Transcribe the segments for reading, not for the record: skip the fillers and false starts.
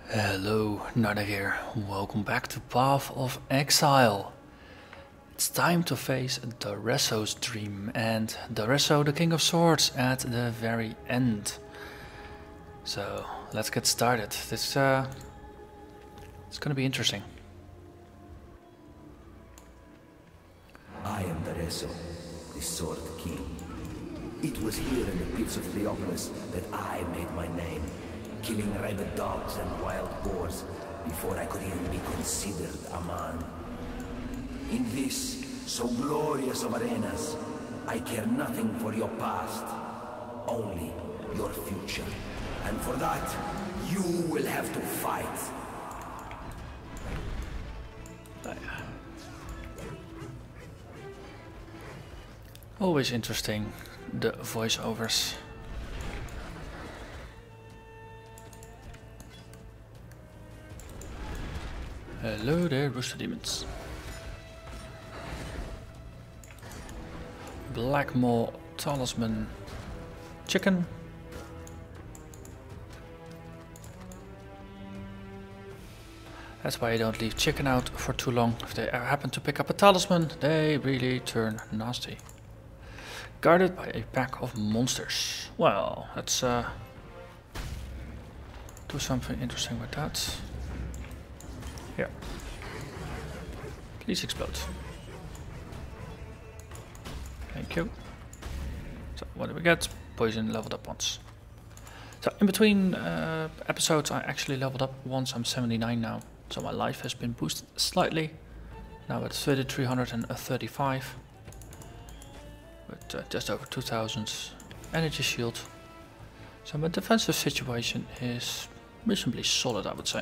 Hello, Narnach here. Welcome back to Path of Exile. It's time to face Daresso's dream and Daresso, the King of Swords, at the very end. So let's get started. It's gonna be interesting. I am Daresso, the Sword King. It was here in the pits of Theopolis that I made my name, killing rabid dogs and wild boars before I could even be considered a man. In this, so glorious of arenas, I care nothing for your past, only your future. And for that, you will have to fight. Always interesting, the voiceovers. Hello there, rooster demons. Black Maw Talisman chicken. That's why you don't leave chicken out for too long. If they happen to pick up a talisman, they really turn nasty. Guarded by a pack of monsters. Well, let's do something interesting with that. Here. Please explode. Thank you. So, what do we get? Poison leveled up once. So, in between episodes, I actually leveled up once. I'm 79 now. So, my life has been boosted slightly. Now it's 3,335. With just over 2,000 energy shield. So, my defensive situation is reasonably solid, I would say.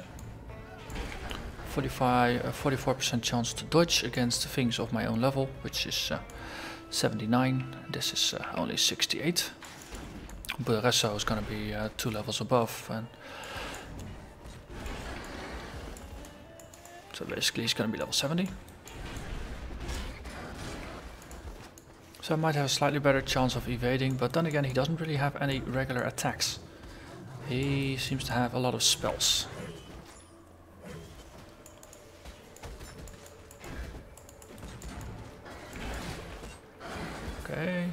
44% chance to dodge against things of my own level, which is 79. This is only 68. But Daresso is going to be 2 levels above, and so basically he's going to be level 70. So I might have a slightly better chance of evading, but then again he doesn't really have any regular attacks. He seems to have a lot of spells. Okay.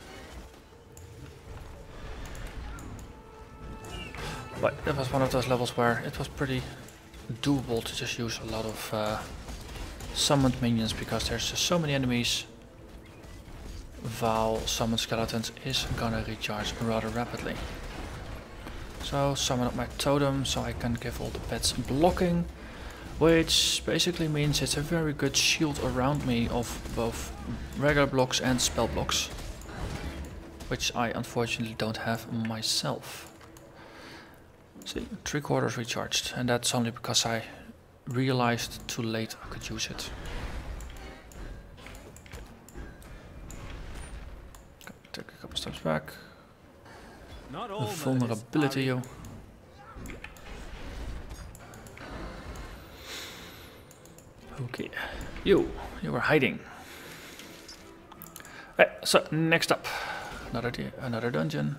But that was one of those levels where it was pretty doable to just use a lot of summoned minions, because there's just so many enemies. While summoned skeletons is gonna recharge rather rapidly. So summon up my totem so I can give all the pets blocking, which basically means it's a very good shield around me of both regular blocks and spell blocks, which I unfortunately don't have myself. See, 3/4 recharged, and that's only because I realized too late I could use it. Okay, take a couple steps back. The vulnerability, yo. Okay, you were hiding. Right, so next up, another dungeon.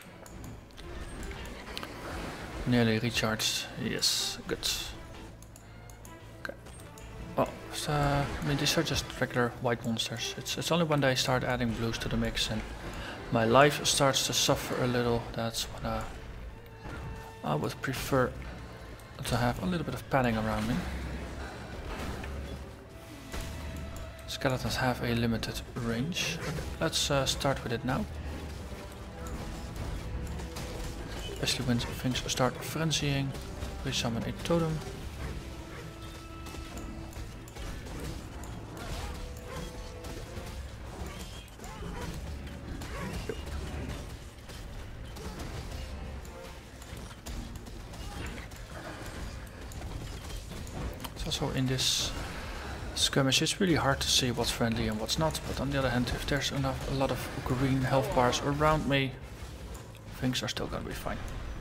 Nearly recharged. Yes, good. Okay. Well, so, I mean, these are just regular white monsters. It's only when they start adding blues to the mix and my life starts to suffer a little. That's when I would prefer to have a little bit of padding around me. Skeletons have a limited range. Okay, let's start with it now. Especially when things start frenzying. We summon a totem. It's also in this skirmish, it's really hard to see what's friendly and what's not, but on the other hand, if there's a lot of green health bars around me, things are still gonna be fine.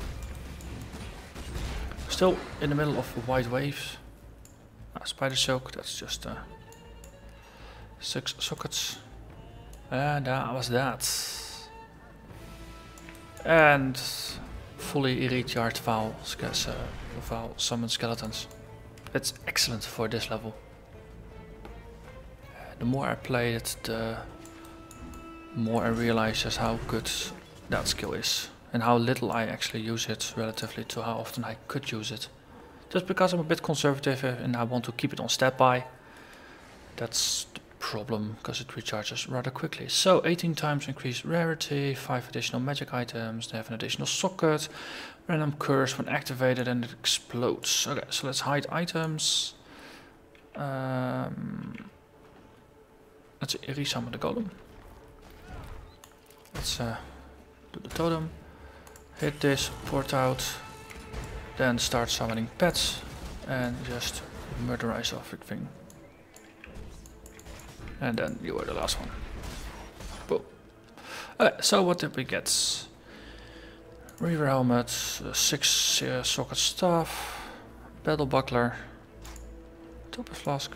Still in the middle of white waves. Spider silk, that's just 6 sockets. And that was that. And fully recharged Vaal summon skeletons. It's excellent for this level. The more I play it, the more I realize just how good that skill is. And how little I actually use it relatively to how often I could use it. Just because I'm a bit conservative and I want to keep it on standby. That's the problem, because it recharges rather quickly. So 18 times increased rarity, 5 additional magic items, they have an additional socket, random curse when activated and it explodes. Okay, so let's hide items. Let's resummon the golem. Let's do the totem. Hit this, port out, then start summoning pets and just murderize everything. And then you are the last one. Boom. Okay, so what did we get? Reaver helmet, 6 socket staff, battle buckler, topaz flask.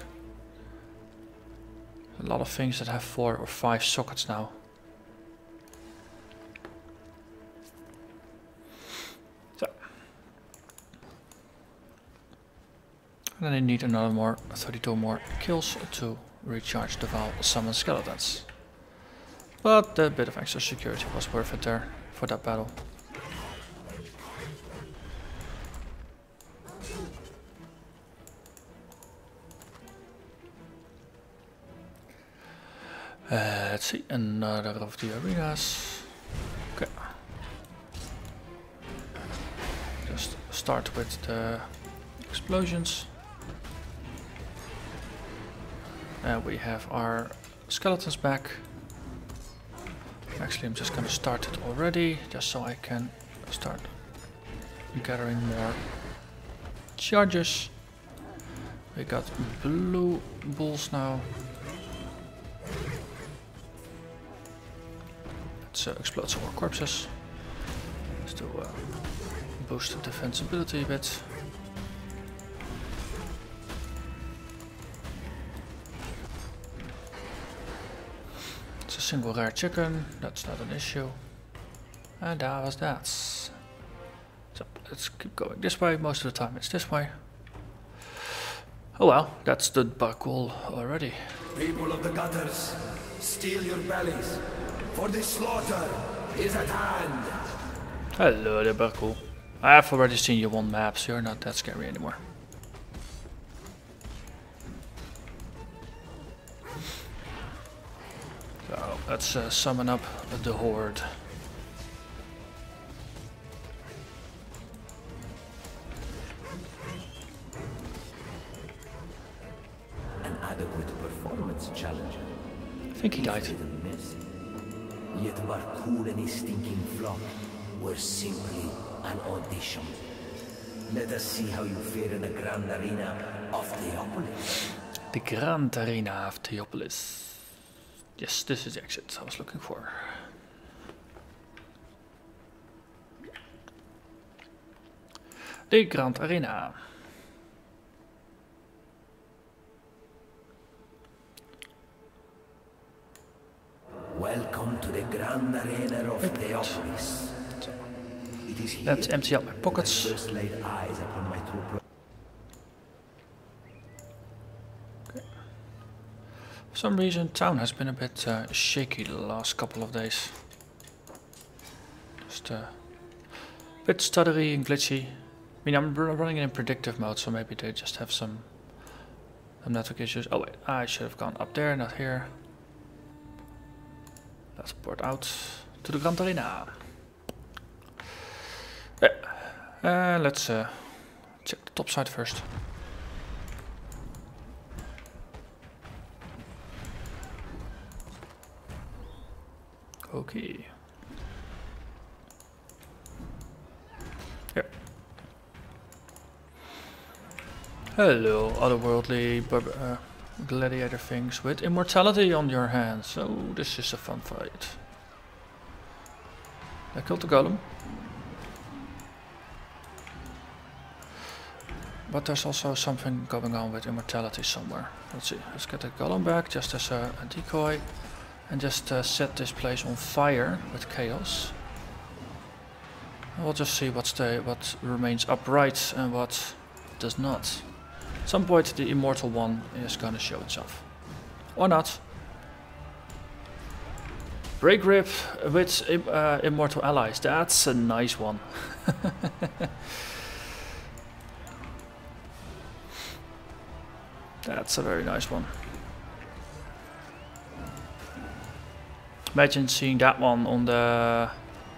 A lot of things that have 4 or 5 sockets now. And then I need another 32 more kills to recharge the Vaal summon skeletons. But the bit of extra security was worth it there for that battle. Let's see, another of the arenas. Okay. Just start with the explosions. And we have our skeletons back. Actually, I'm just going to start it already, just so I can start gathering more charges. We got blue bulls now. Let's explode some more corpses. Just to boost the defensibility a bit. Single rare chicken, that's not an issue. And that was that. So let's keep going this way. Most of the time it's this way. Oh well, that's the back wall already. People of the gutters, steel your bellies, for the slaughter is at hand. Hello there, Barkul. I've already seen you on maps, you're not that scary anymore. So let's summon up the horde. An adequate performance challenger. I think he died. Yet Barkul and his stinking flock were simply an audition. Let us see how you fare in the Grand Arena of Theopolis. The Grand Arena of Theopolis. Yes, this is the exit I was looking for. The Grand Arena. Welcome to the Grand Arena of Theopolis. It is here let's empty out my pockets. first laid eyes upon my true. For some reason, town has been a bit shaky the last couple of days. Just a bit stuttery and glitchy. I mean, I'm running in predictive mode, so maybe they just have some network issues. Oh wait, I should have gone up there, not here. Let's port out to the Grand Arena. Yeah. Let's check the top side first. Okay. Here. Hello, otherworldly gladiator things with immortality on your hands. So this is a fun fight. I killed the golem. But there's also something going on with immortality somewhere. Let's see. Let's get the golem back just as a decoy. And just set this place on fire with chaos. We'll just see what remains upright and what does not. At some point the immortal one is gonna show itself. Or not. Break grip with immortal allies. That's a nice one. That's a very nice one. Imagine seeing that one on the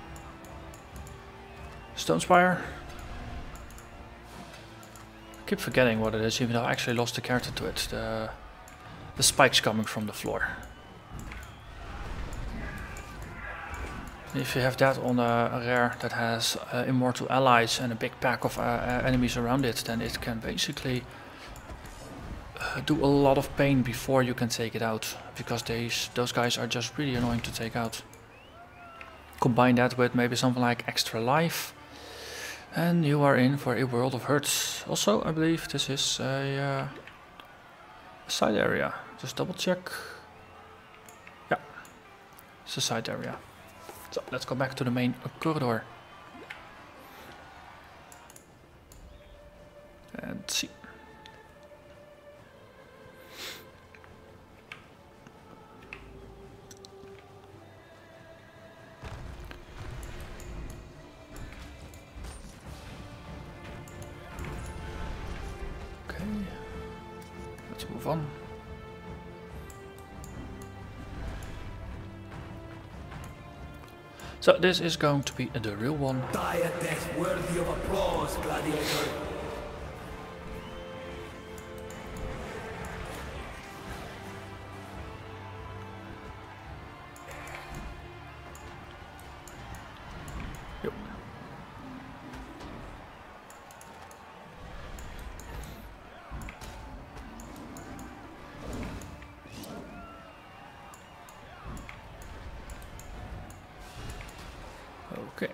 Stone Spire. I keep forgetting what it is, even though I actually lost the character to it. The spikes coming from the floor. If you have that on a rare that has immortal allies and a big pack of enemies around it, then it can basically do a lot of pain before you can take it out, because those guys are just really annoying to take out. Combine that with maybe something like extra life, and you are in for a world of hurt. Also, I believe this is a side area. Just double check. Yeah, it's a side area. So let's go back to the main corridor and see. Okay, let's move on. So this is going to be the real one. Die a death worthy of applause, gladiator. Yep. Okay.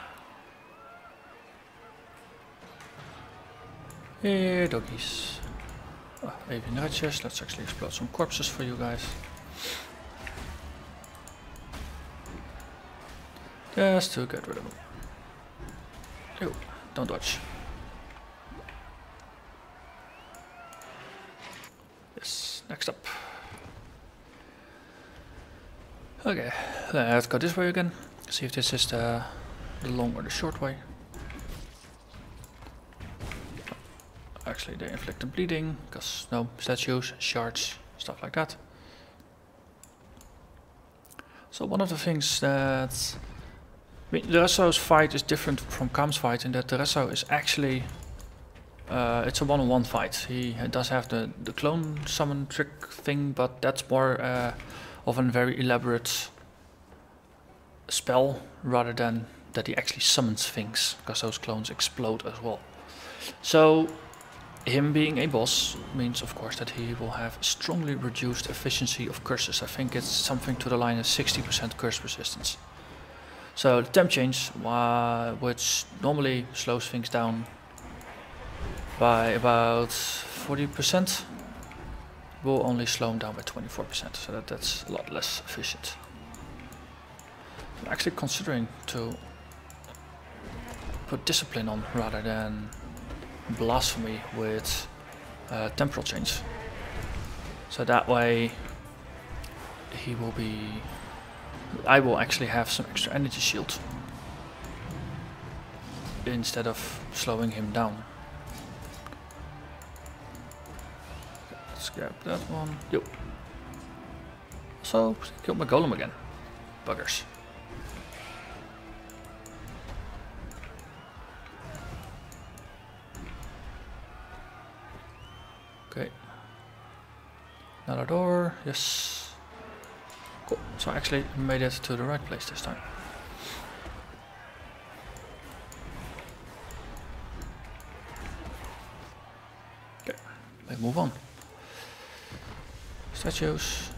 Hey, doggies. Oh, even righteous. Let's actually explode some corpses for you guys. Just to get rid of them. Ew, don't dodge. Yes, next up. Okay, let's go this way again. See if this is the long or the short way. Actually, they inflict the bleeding, because no statues, shards, stuff like that. So one of the things that... I mean, Daresso's fight is different from Kam's fight in that Daresso is actually... it's a one-on-one fight. He does have the clone summon trick thing, but that's more of a very elaborate spell rather than that he actually summons things, because those clones explode as well. So him being a boss means of course that he will have strongly reduced efficiency of curses. I think it's something to the line of 60% curse resistance. So the temp change, which normally slows things down by about 40%, will only slow them down by 24%, so that's a lot less efficient. I'm actually considering to put discipline on rather than blasphemy with temporal change. So that way he will be... I will actually have some extra energy shield instead of slowing him down. Let's grab that one. Yo. So killed my golem again. Buggers. Okay. Another door. Yes. Cool. So I actually made it to the right place this time. Okay. Let's move on. Statues.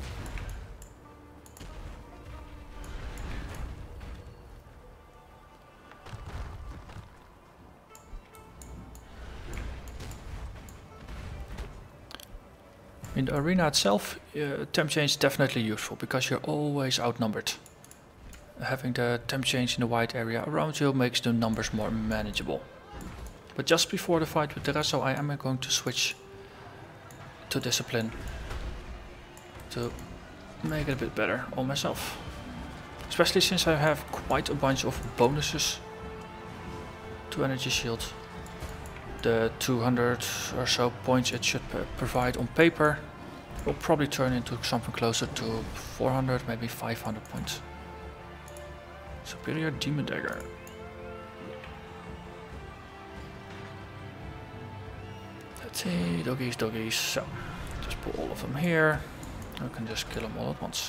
In the arena itself, temp change is definitely useful because you're always outnumbered. having the temp change in the white area around you makes the numbers more manageable. But just before the fight with Daresso, I am going to switch to discipline to make it a bit better on myself. Especially since I have quite a bunch of bonuses to energy shield. The 200 or so points it should provide on paper will probably turn into something closer to 400, maybe 500 points. Superior Demon Dagger. Let's see, doggies. So, just put all of them here. I can just kill them all at once.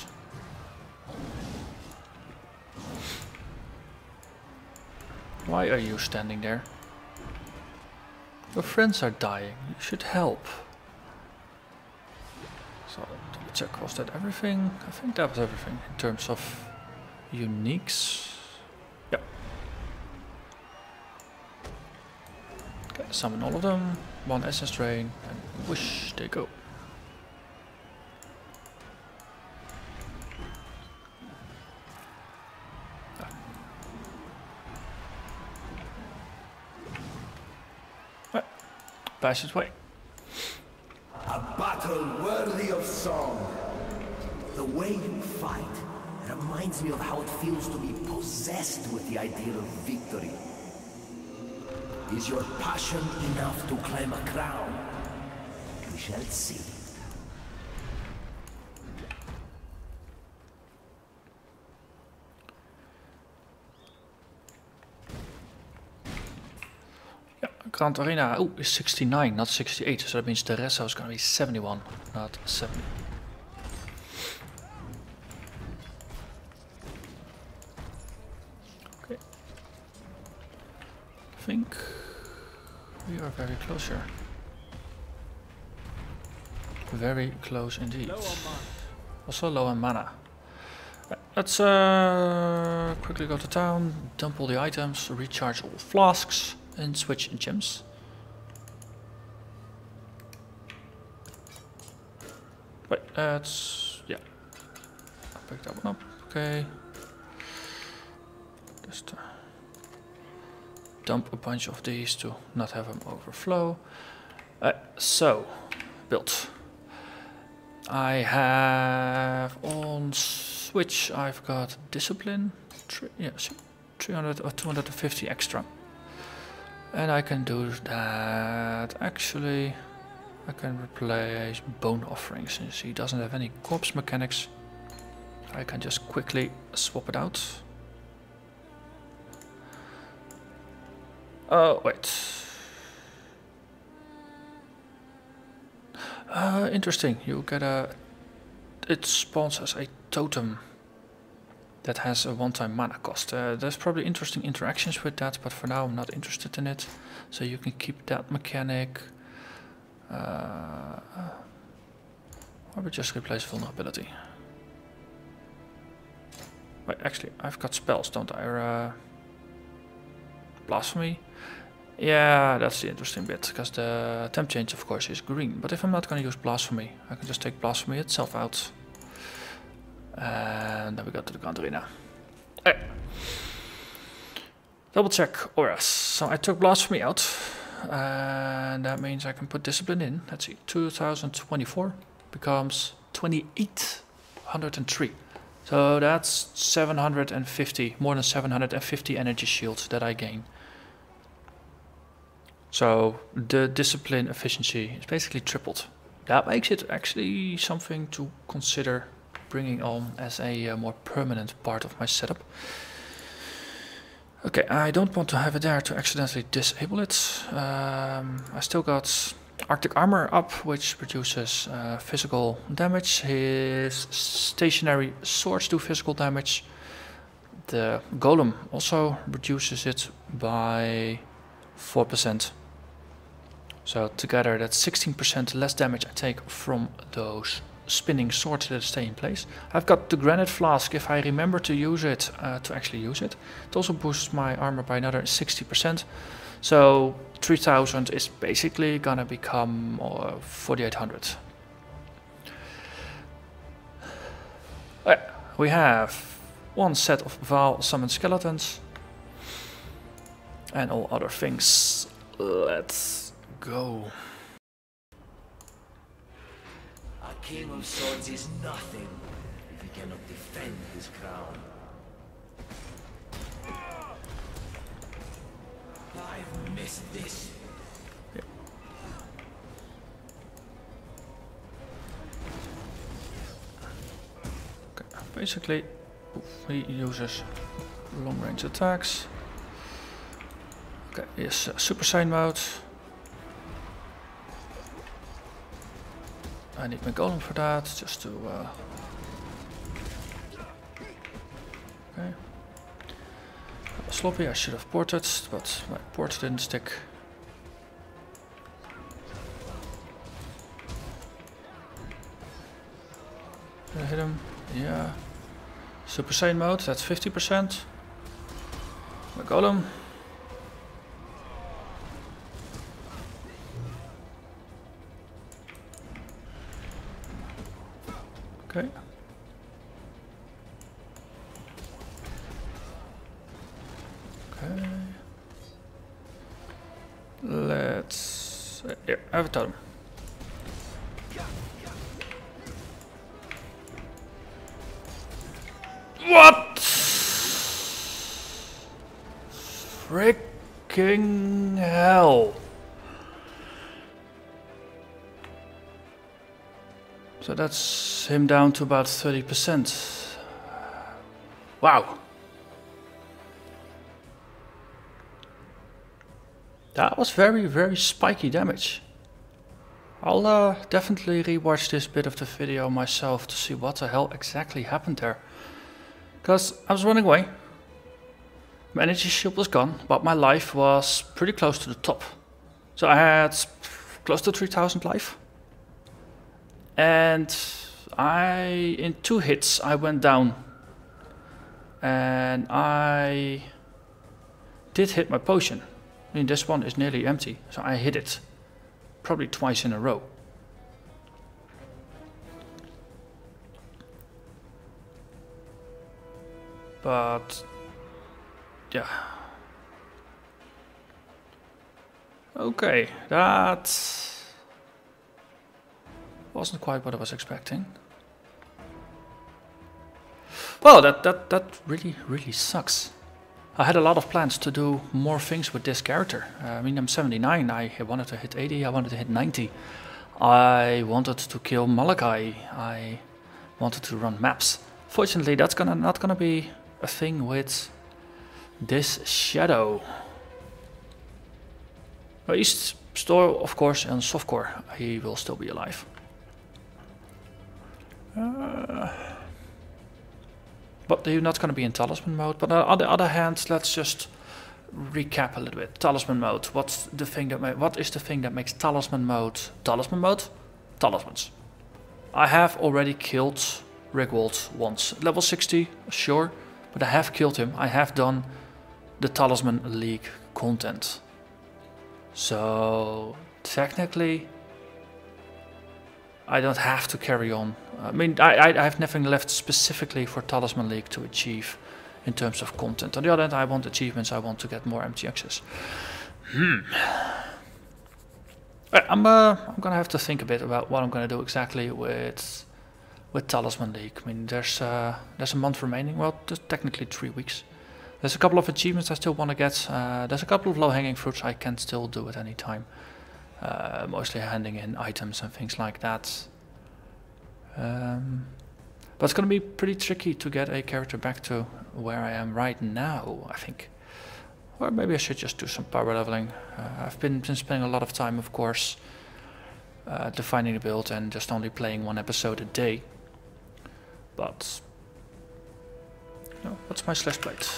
Why are you standing there? Your friends are dying. You should help. So, double check, was that everything? I think that was everything in terms of uniques. Yep. Okay, summon all of them. One essence drain, and whoosh, they go. Pass its way. A battle worthy of song. The way you fight reminds me of how it feels to be possessed with the idea of victory. Is your passion enough to claim a crown? We shall see. Grand Arena, oh, is 69, not 68, so that means Daresso is going to be 71, not 70. Okay. I think we are very close here. Very close indeed. Also low on mana. Let's quickly go to town, dump all the items, recharge all flasks. And switch gems. Wait, that's yeah. I'll pick that one up. Okay. Just dump a bunch of these to not have them overflow. So, build. I have on switch. I've got discipline. 300 or 250 extra. And I can do that. Actually, I can replace Bone Offering since he doesn't have any corpse mechanics. I can just quickly swap it out. Oh, wait. Interesting. You get a... It spawns as a totem that has a one-time mana cost. There's probably interesting interactions with that, but for now I'm not interested in it. So you can keep that mechanic. Or we just replace vulnerability. Wait, actually, I've got spells, don't I? Blasphemy. Yeah, that's the interesting bit, because the temp change, of course, is green. But if I'm not going to use Blasphemy, I can just take Blasphemy itself out. And then we go to the Grand Arena. Okay. Double check auras. So I took Blasphemy out. And that means I can put Discipline in. Let's see. 2024 becomes 2803. So that's 750. More than 750 energy shields that I gain. So the Discipline efficiency is basically tripled. That makes it actually something to consider bringing on as a more permanent part of my setup. Okay, I don't want to have it there to accidentally disable it. I still got Arctic Armor up, which reduces physical damage. His stationary swords do physical damage. The Golem also reduces it by 4%. So together that's 16% less damage I take from those spinning swords that stay in place. I've got the Granite Flask if I remember to use it, to actually use it. It also boosts my armor by another 60%. So 3000 is basically gonna become 4800. We have one set of Vaal summoned skeletons. And all other things. Let's go. A king of swords is nothing if he cannot defend his crown. I've missed this. Yeah. Okay, basically, he uses long range attacks. Okay, yes, Super Saiyan mode. I need my golem for that, just to okay. Sloppy, I should have ported, but my port didn't stick. Did I hit him? Yeah. Super Saiyan mode, that's 50%. My golem. Okay. Okay. Let's... yeah, I have a totem. What? Freaking hell. So that's him down to about 30%. Wow. That was very, very spiky damage. I'll definitely rewatch this bit of the video myself to see what the hell exactly happened there. Because I was running away. My energy shield was gone, but my life was pretty close to the top. So I had close to 3000 life. And in 2 hits I went down. And I did hit my potion. I mean, this one is nearly empty, so I hit it probably twice in a row. But yeah. Okay, that wasn't quite what I was expecting. Well, that really sucks. I had a lot of plans to do more things with this character. I mean, I'm 79, I wanted to hit 80, I wanted to hit 90. I wanted to kill Malachi, I wanted to run maps. Fortunately, that's not gonna be a thing with this Shadow. Well, he's still, of course, on softcore. He will still be alive. But they're not going to be in Talisman mode. But on the other hand, let's just recap a little bit. Talisman mode. What is the thing that makes Talisman mode Talisman mode? Talismans. I have already killed Rigwald once. Level 60, sure, but I have killed him. I have done the Talisman League content. So technically, I don't have to carry on. I mean, I have nothing left specifically for Talisman League to achieve in terms of content. On the other hand, I want achievements, I want to get more MTXs. I'm gonna have to think a bit about what I'm gonna do exactly with Talisman League. I mean, there's a month remaining. Well, there's technically 3 weeks. There's a couple of achievements I still want to get. There's a couple of low-hanging fruits I can still do at any time. Mostly handing in items and things like that. But it's going to be pretty tricky to get a character back to where I am right now, I think. Or maybe I should just do some power leveling. I've been spending a lot of time, of course, defining the build and just only playing 1 episode a day. But no, what's my slash plate?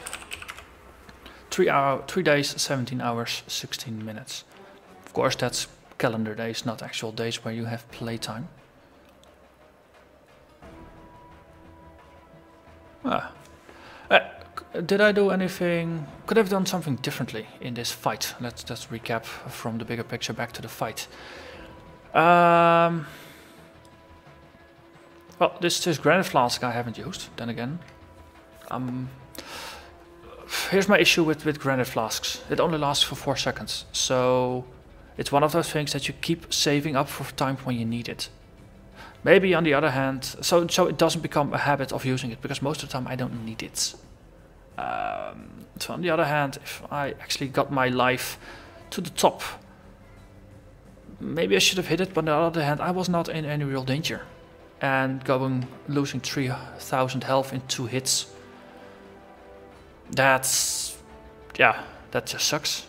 3 days, 17 hours, 16 minutes. Of course, that's calendar days, not actual days where you have playtime. Did I do anything? Could I have done something differently in this fight? Let's just recap from the bigger picture back to the fight. Well, this granite flask I haven't used, then again. Here's my issue with granite flasks. It only lasts for 4 seconds. So it's one of those things that you keep saving up for time when you need it. Maybe on the other hand, so it doesn't become a habit of using it, because most of the time I don't need it. So on the other hand, if I actually got my life to the top, maybe I should have hit it, but on the other hand, I was not in any real danger. And losing 3000 health in 2 hits, that just sucks.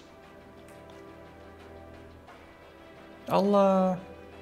I'll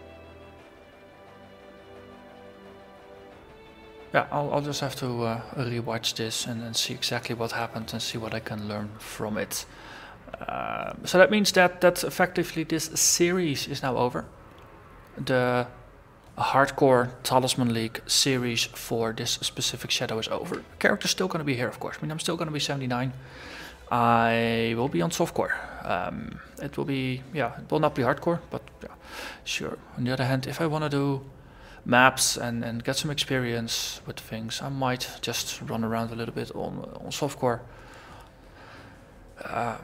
just have to rewatch this and see exactly what happened and see what I can learn from it. So that means that effectively this series is now over. The hardcore Talisman League series for this specific shadow is over. The character's still going to be here, of course. I mean, I'm still going to be 79. I will be on softcore. It will be, it will not be hardcore, but yeah, sure. On the other hand, if I want to do maps and get some experience with things, I might just run around a little bit on softcore. I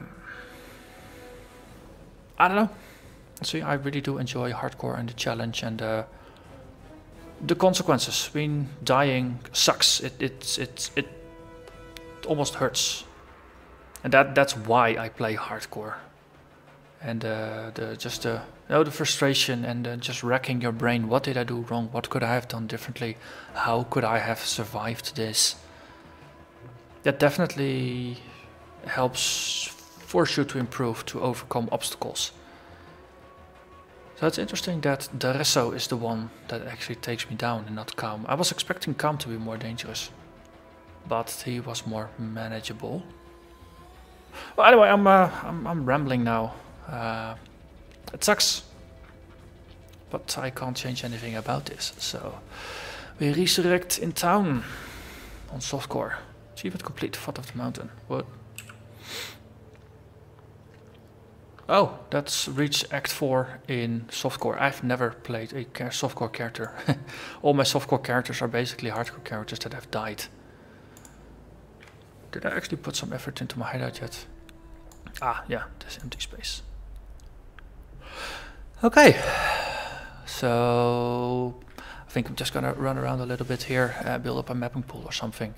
don't know. See, I really do enjoy hardcore and the challenge and the consequences. I mean, dying sucks. It almost hurts, and that's why I play hardcore. And the frustration and just racking your brain. What did I do wrong? What could I have done differently? How could I have survived this? That definitely helps force you to improve, to overcome obstacles. So it's interesting that Daresso is the one that actually takes me down and not Calm. I was expecting Calm to be more dangerous, but he was more manageable. Well, anyway, I'm rambling now. It sucks, but I can't change anything about this. So we resurrect in town on softcore. Achievement complete. Foot of the mountain. What? Oh, that's reach Act 4 in softcore. I've never played a softcore character. All my softcore characters are basically hardcore characters that have died. Did I actually put some effort into my hideout yet? Ah, yeah, this empty space. Okay, so I think I'm just gonna run around a little bit here, build up a mapping pool or something.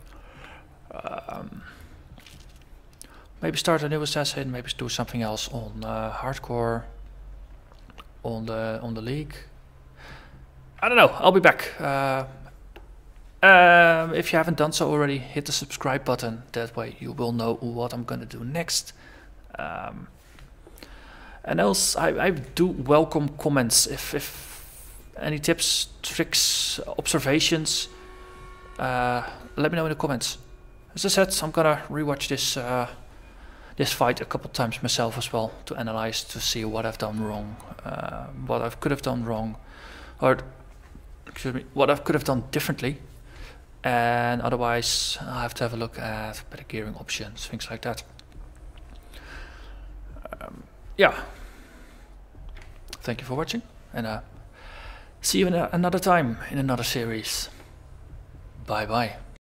Maybe start a new assassin, maybe do something else on hardcore, on the league. I don't know, I'll be back. If you haven't done so already, hit the subscribe button. That way you will know what I'm gonna do next. And else, I do welcome comments. If any tips, tricks, observations, let me know in the comments. As I said, I'm gonna rewatch this fight a couple times myself as well, to analyze, to see what I've done wrong, what I could have done wrong, or excuse me, what I could have done differently. And otherwise, I have to have a look at better gearing options, things like that. Yeah. Thank you for watching, and see you another time in another series. Bye bye.